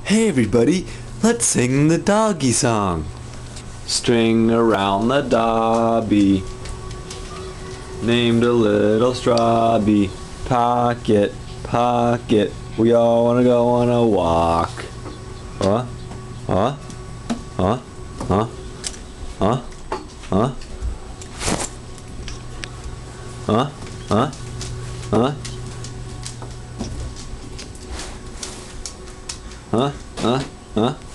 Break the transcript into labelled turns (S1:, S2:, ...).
S1: Hey everybody, let's sing the doggy song. String around the dobby, named a little strawby. Pocket, pocket, we all wanna go on a walk. Huh? Huh? Huh? Huh? Huh? Huh? Huh? Huh? Huh? Huh? Huh? Huh?